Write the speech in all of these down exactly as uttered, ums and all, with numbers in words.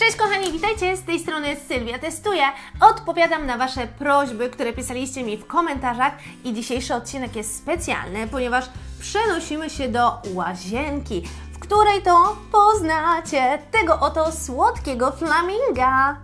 Cześć kochani, witajcie, z tej strony Sylwia Testuje. Odpowiadam na Wasze prośby, które pisaliście mi w komentarzach i dzisiejszy odcinek jest specjalny, ponieważ przenosimy się do łazienki, w której to poznacie tego oto słodkiego flaminga.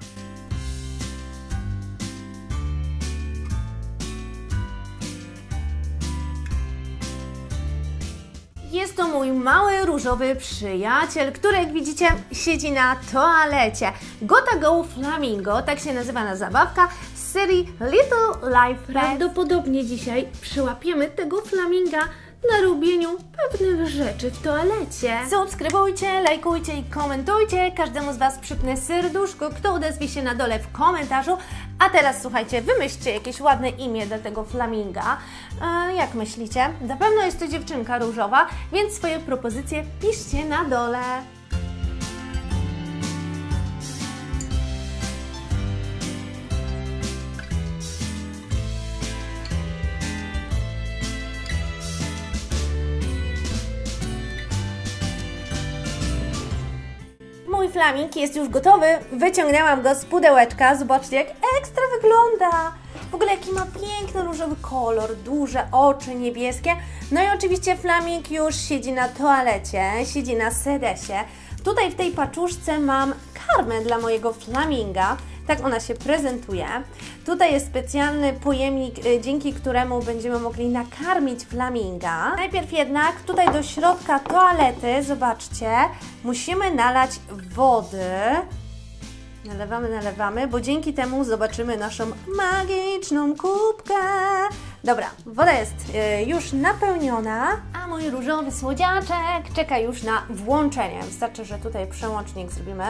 Jest to mój mały, różowy przyjaciel, który jak widzicie siedzi na toalecie. Gotta Go Flamingo, tak się nazywa na zabawka z serii Little Life Pets. Prawdopodobnie dzisiaj przyłapiemy tego flaminga na robieniu pewnych rzeczy w toalecie. Subskrybujcie, lajkujcie i komentujcie. Każdemu z Was przypnę serduszko, kto odezwie się na dole w komentarzu. A teraz słuchajcie, wymyślcie jakieś ładne imię dla tego flaminga. E, jak myślicie? Na pewno jest to dziewczynka różowa, więc swoje propozycje piszcie na dole. Mój flaming jest już gotowy, wyciągnęłam go z pudełeczka, zobaczcie jak ekstra wygląda. W ogóle jaki ma piękny różowy kolor, duże oczy niebieskie. No i oczywiście flaming już siedzi na toalecie, siedzi na sedesie. Tutaj w tej paczuszce mam karmę dla mojego flaminga. Tak ona się prezentuje. Tutaj jest specjalny pojemnik, dzięki któremu będziemy mogli nakarmić flaminga. Najpierw jednak tutaj do środka toalety, zobaczcie, musimy nalać wody. Nalewamy, nalewamy, bo dzięki temu zobaczymy naszą magiczną kubkę. Dobra, woda jest już napełniona, a mój różowy słodziaczek czeka już na włączenie. Wystarczy, że tutaj przełącznik zrobimy.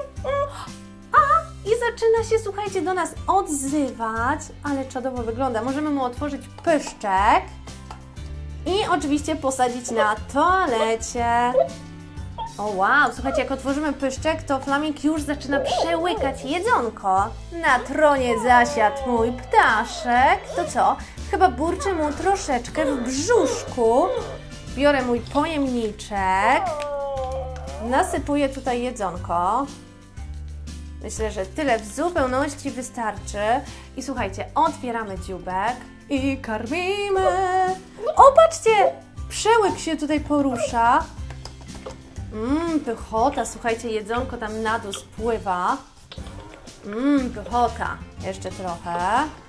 I zaczyna się, słuchajcie, do nas odzywać, ale czadowo wygląda. Możemy mu otworzyć pyszczek i oczywiście posadzić na toalecie. O wow, słuchajcie, jak otworzymy pyszczek, to flaming już zaczyna przełykać jedzonko. Na tronie zasiadł mój ptaszek. To co? Chyba burczy mu troszeczkę w brzuszku. Biorę mój pojemniczek, nasypuję tutaj jedzonko. Myślę, że tyle w zupełności wystarczy. I słuchajcie, otwieramy dzióbek i karmimy. O, patrzcie! Przełyk się tutaj porusza. Mmm, pychota. Słuchajcie, jedzonko tam na dół spływa. Mmm, pychota. Jeszcze trochę.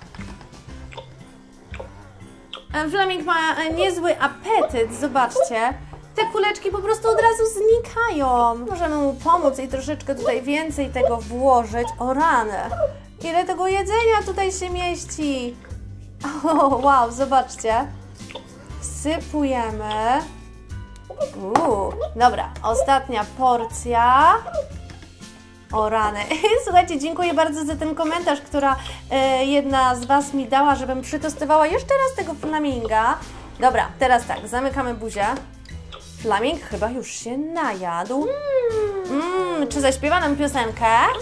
Flaming ma niezły apetyt, zobaczcie. Te kuleczki po prostu od razu znikają. Możemy mu pomóc i troszeczkę tutaj więcej tego włożyć. O rany! Ile tego jedzenia tutaj się mieści! O, wow, zobaczcie. Wsypujemy. Uuu, dobra, ostatnia porcja. O rany. Słuchajcie, dziękuję bardzo za ten komentarz, która e, jedna z Was mi dała, żebym przetestowała jeszcze raz tego flaminga. Dobra, teraz tak, zamykamy buzię. Flaming chyba już się najadł. Mm, czy zaśpiewa nam piosenkę?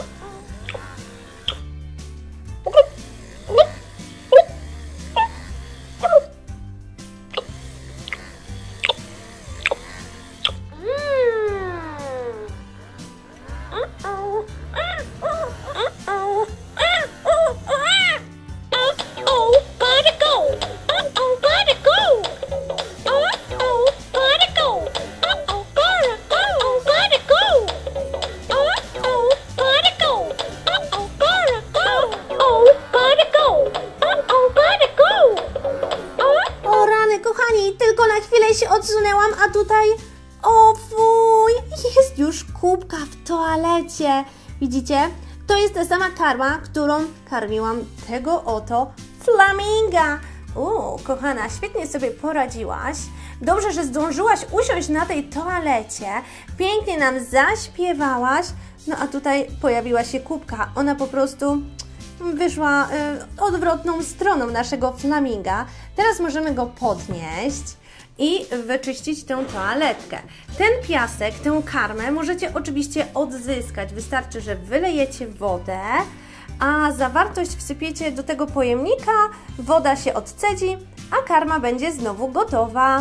Tylko na chwilę się odsunęłam, a tutaj, o fuj, jest już kubka w toalecie. Widzicie? To jest ta sama karma, którą karmiłam tego oto flaminga. Uuu, kochana, świetnie sobie poradziłaś. Dobrze, że zdążyłaś usiąść na tej toalecie. Pięknie nam zaśpiewałaś. No a tutaj pojawiła się kubka. Ona po prostu wyszła y, odwrotną stroną naszego flaminga. Teraz możemy go podnieść i wyczyścić tę toaletkę. Ten piasek, tę karmę możecie oczywiście odzyskać. Wystarczy, że wylejecie wodę, a zawartość wsypiecie do tego pojemnika, woda się odcedzi, a karma będzie znowu gotowa.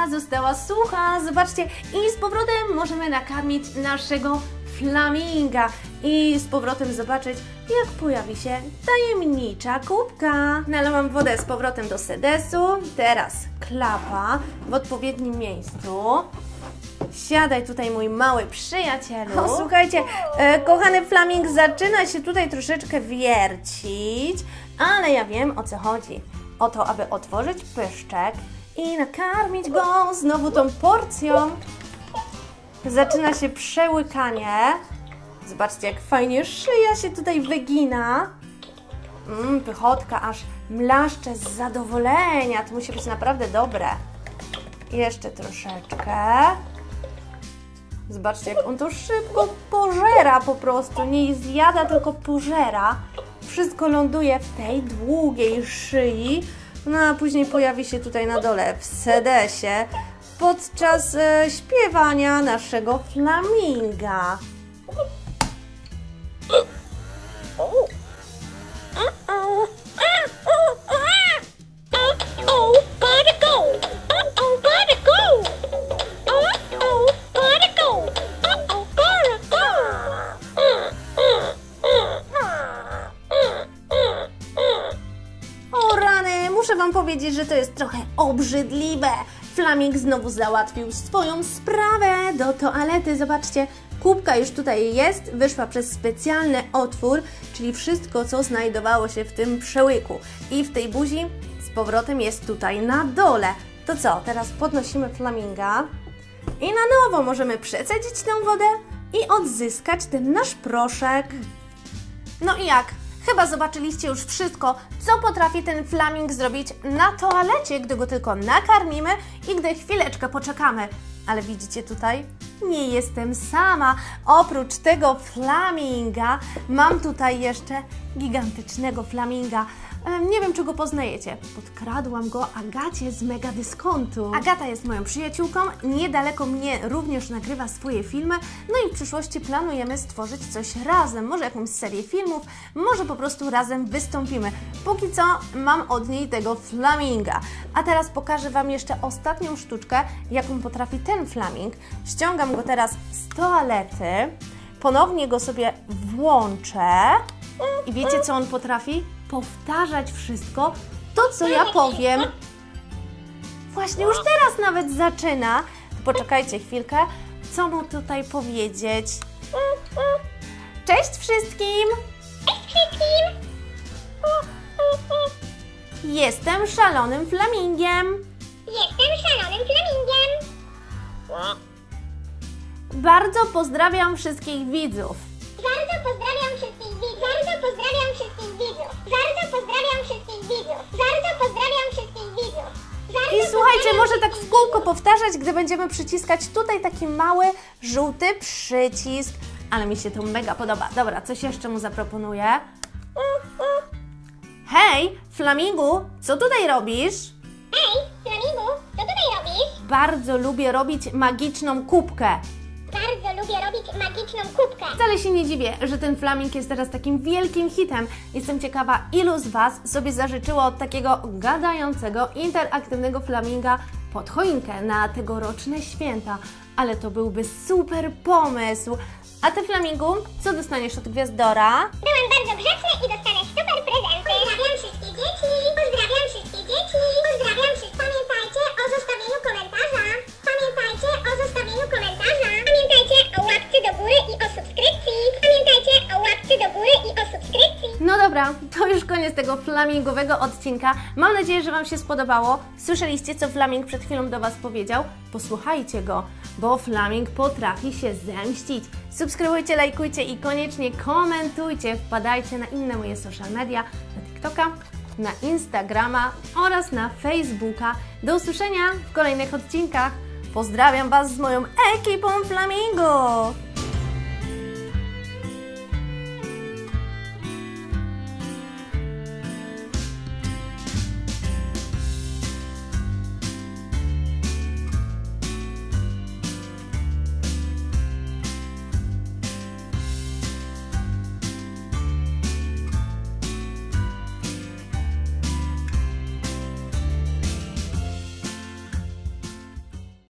woda została sucha, zobaczcie, i z powrotem możemy nakarmić naszego flaminga i z powrotem zobaczyć, jak pojawi się tajemnicza kubka. Nalewam wodę z powrotem do sedesu, teraz klapa w odpowiednim miejscu. Siadaj tutaj, mój mały przyjacielu. O, słuchajcie, e, kochany flaming zaczyna się tutaj troszeczkę wiercić, ale ja wiem, o co chodzi. O to, aby otworzyć pyszczek i nakarmić go znowu tą porcją. Zaczyna się przełykanie. Zobaczcie, jak fajnie szyja się tutaj wygina. Mmm, pychotka aż mlaszcze z zadowolenia. To musi być naprawdę dobre. Jeszcze troszeczkę. Zobaczcie, jak on to szybko pożera po prostu. Nie zjada, tylko pożera. Wszystko ląduje w tej długiej szyi. No a później pojawi się tutaj na dole w sedesie podczas e, śpiewania naszego flaminga. O rany, muszę Wam powiedzieć, że to jest trochę obrzydliwe. Flaming znowu załatwił swoją sprawę do toalety. Zobaczcie, kubka już tutaj jest, wyszła przez specjalny otwór, czyli wszystko, co znajdowało się w tym przełyku. I w tej buzi z powrotem jest tutaj na dole. To co, teraz podnosimy flaminga i na nowo możemy przecedzić tę wodę i odzyskać ten nasz proszek. No i jak? Chyba zobaczyliście już wszystko, co potrafi ten flaming zrobić na toalecie, gdy go tylko nakarmimy i gdy chwileczkę poczekamy. Ale widzicie tutaj? Nie jestem sama. Oprócz tego flaminga mam tutaj jeszcze gigantycznego flaminga. Nie wiem, czy go poznajecie. Podkradłam go Agacie z Mega Dyskontu. Agata jest moją przyjaciółką, niedaleko mnie również nagrywa swoje filmy, no i w przyszłości planujemy stworzyć coś razem, może jakąś serię filmów, może po prostu razem wystąpimy. Póki co mam od niej tego flaminga. A teraz pokażę Wam jeszcze ostatnią sztuczkę, jaką potrafi ten flaming. Ściągam go teraz z toalety, ponownie go sobie włączę i wiecie, co on potrafi? Powtarzać wszystko, to co ja powiem. Właśnie już teraz nawet zaczyna. To poczekajcie chwilkę, co mu tutaj powiedzieć. Cześć wszystkim! Cześć wszystkim! Jestem szalonym flamingiem. Jestem szalonym flamingiem. Bardzo pozdrawiam wszystkich widzów. Bardzo pozdrawiam wszystkich widzów. Bardzo pozdrawiam wszystkich widzów. Bardzo pozdrawiam wszystkich widzów. Bardzo pozdrawiam wszystkich widzów. Bardzo I słuchajcie, pozdrawiam może tak w wszystkich kółko powtarzać, gdy będziemy przyciskać tutaj taki mały, żółty przycisk. Ale mi się to mega podoba. Dobra, coś jeszcze mu zaproponuję. Hej, flamingu, co tutaj robisz? Hej, flamingu, co tutaj robisz? Bardzo lubię robić magiczną kubkę. Bardzo lubię robić magiczną kubkę. Wcale się nie dziwię, że ten flaming jest teraz takim wielkim hitem. Jestem ciekawa, ilu z Was sobie zażyczyło od takiego gadającego, interaktywnego flaminga pod choinkę na tegoroczne święta. Ale to byłby super pomysł. A Ty, flamingu, co dostaniesz od Gwiazdora? Byłem bardzo grzeczny i dostanę super prezenty. Pozdrawiam wszystkie dzieci. Pozdrawiam wszystkie dzieci. Pozdrawiam wszystkich. Pamiętajcie o zostawieniu komentarza. Pamiętajcie o zostawieniu komentarza. Pamiętajcie o łapce do góry i o subskrypcji. Pamiętajcie o łapce do góry i o subskrypcji. No dobra, to już koniec tego flamingowego odcinka. Mam nadzieję, że Wam się spodobało. Słyszeliście, co flaming przed chwilą do Was powiedział? Posłuchajcie go, bo flaming potrafi się zemścić. Subskrybujcie, lajkujcie i koniecznie komentujcie. Wpadajcie na inne moje social media, na TikToka, na Instagrama oraz na Facebooka. Do usłyszenia w kolejnych odcinkach. Pozdrawiam Was z moją ekipą Flamingo!